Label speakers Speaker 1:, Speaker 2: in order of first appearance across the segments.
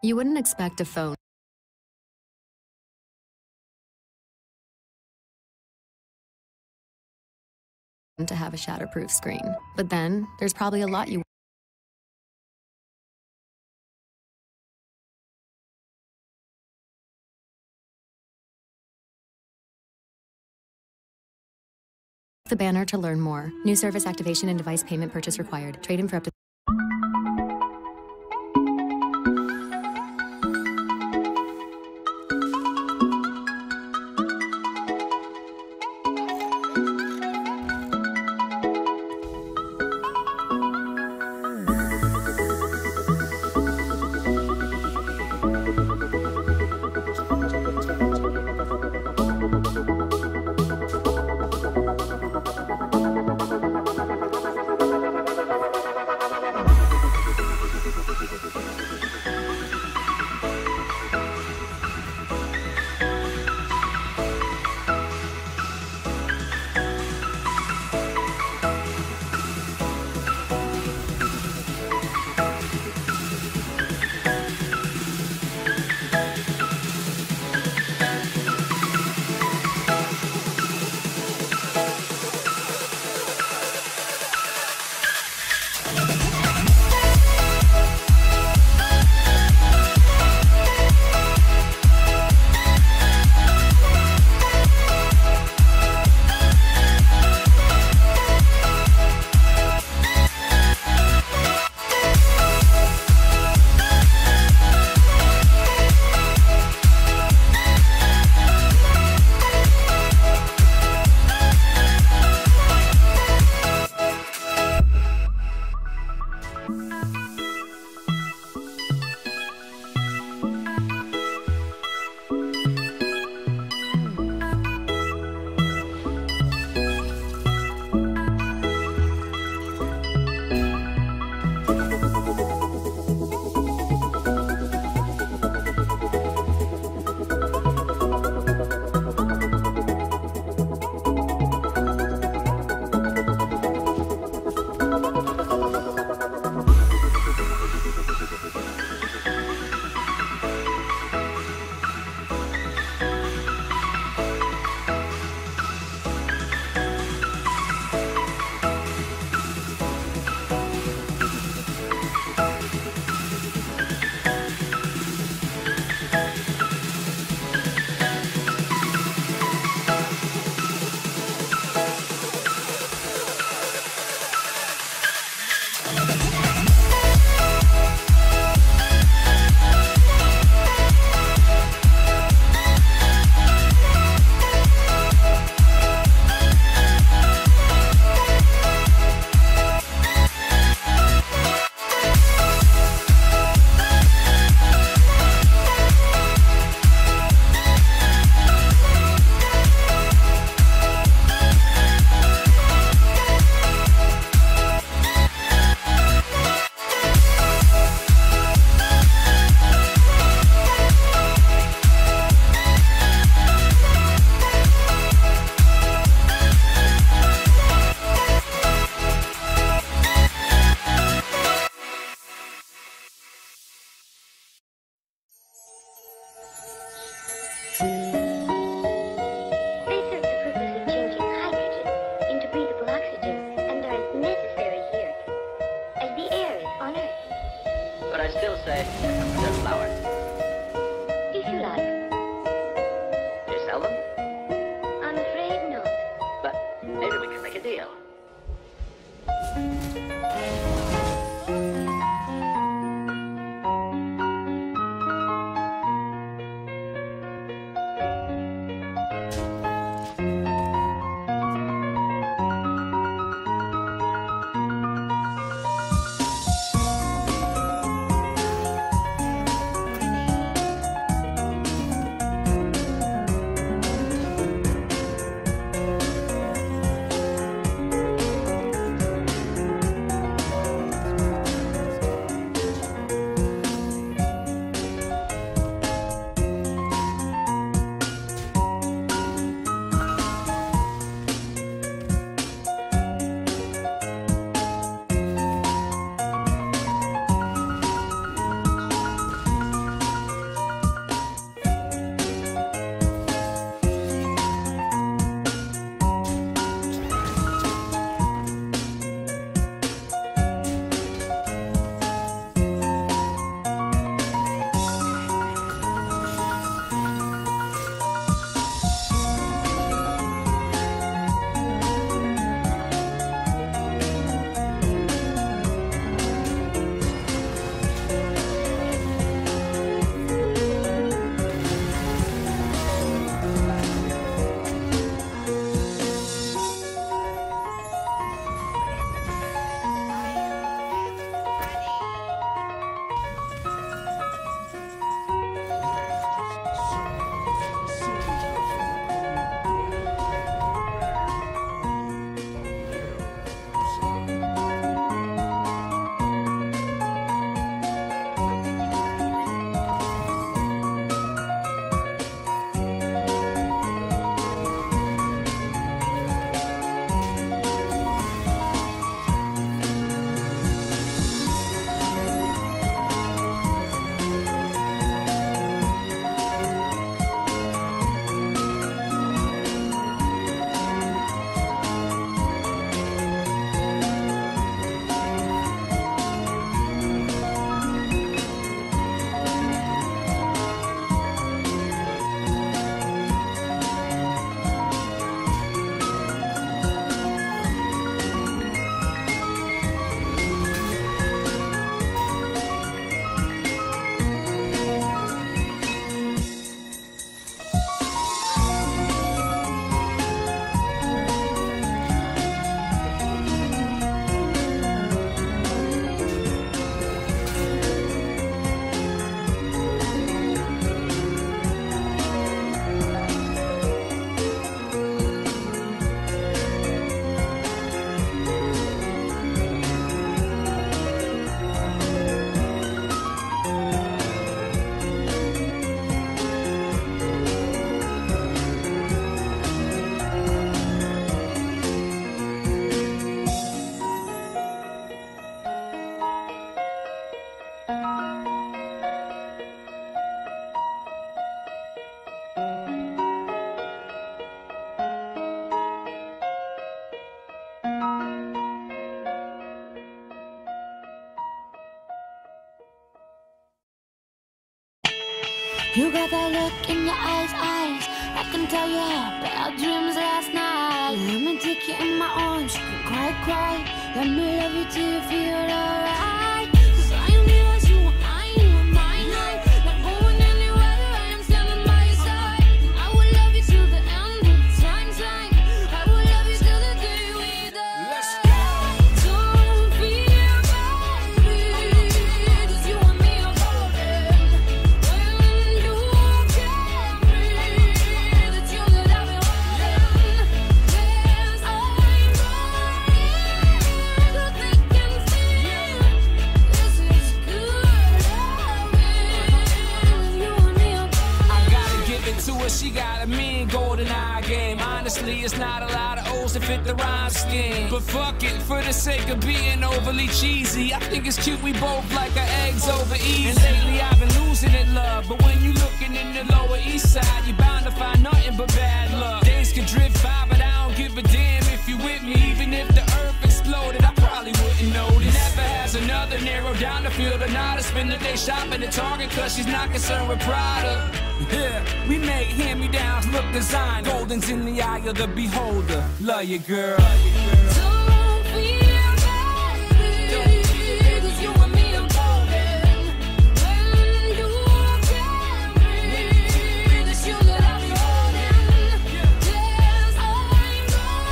Speaker 1: You wouldn't expect a phone to have a shatterproof screen. But then, there's probably a lot you the banner to learn more. New service activation and device payment purchase required. Trade-in for up to
Speaker 2: You got that look in your eyes. I can tell you had bad dreams last night. Let me take you in my arms, you can cry. Let me love you till you feel alright. 'Cause I am yours, you are mine, you are mine. Not going anywhere, I am standing by your side. And I will love you till the end of time. I will love you till the day we die. Let's go. Don't feel bad, baby, 'cause you and me are golden. When you can breathe, it's you that I've been holding. Yes, I'm running so they can feel this is good loving. You and me are golden.
Speaker 3: I gotta give it to her, she got a mean golden eye game. Honestly, it's not a lot of O's that fit the rhyme scheme. But fuck it, for the sake of being overly cheesy, I think it's cute we both like our eggs over easy. And lately I've been losing it, love. But when you looking in the Lower East Side, you're bound to find nothing but bad luck. Days could drift by, but I don't give a damn if you with me. Even if the earth exploded, I probably wouldn't notice. Never has another narrow down the field or not to spend the day shopping at Target, 'cause she's not concerned with product. Yeah, we make hand-me-downs look designed. Golden's in the eye of the beholder. Love you, girl.
Speaker 2: Don't feel bad, baby, 'cause you and me are golden. When you can breathe, it's you that I'll be holding. Yes, I'm running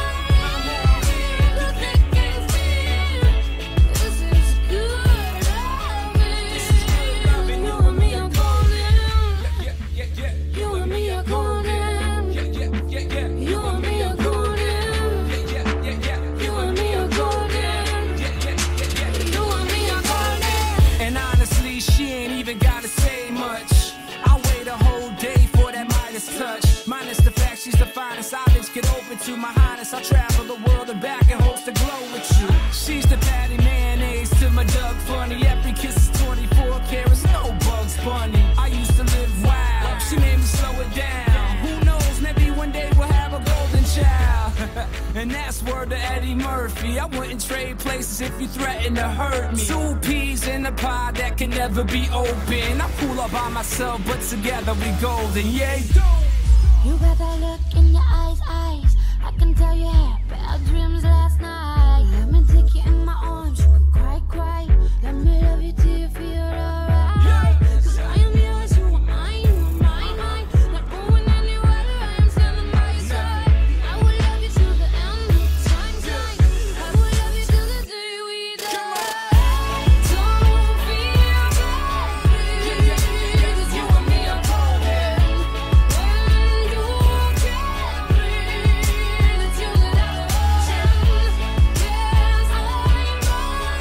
Speaker 2: so they can feel this is good loving. You and me are golden. You and me are golden. You and me are golden. You and me are golden. You and me are golden.
Speaker 3: And honestly, she ain't even gotta say much. I wait a whole day for that Midas touch. Minus the fact she's the finest eyelids get open to. My highness, I travel the world and back in hopes to glow with you. She's the patty mayonnaise to my Doug Funny. Every kiss is 24 carats, no Bugs Bunny. I used to live wild, she made me slow it down. Who knows, maybe one day we'll have a golden child. And that's word to Eddie Murphy. I wouldn't trade places if you threaten to hurt me. Two peas in a pie that can never be open. I'm cool all by myself, but together we golden. Yeah,
Speaker 2: You got that look in your eyes. I can tell you had bad dreams last night. Let me take you in my arms, you can cry. Let me love you till you feel alright. 'Cause I am yours, you are mine, you are mine. Not going anywhere, I am standing by your side. I will love you till the end of time. I will love you till the day we die. Don't feel bad, baby, 'cause you and me are golden. When you can breathe, it's you that I'll be holding. Yes, I'm running so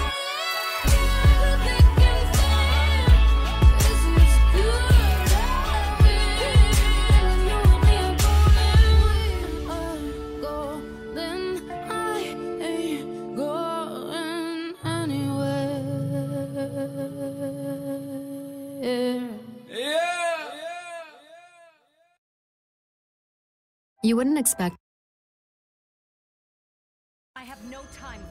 Speaker 2: they can feel this is good loving. You and me are golden. I ain't going anywhere.
Speaker 3: yeah.
Speaker 1: You wouldn't expect.
Speaker 4: I have no time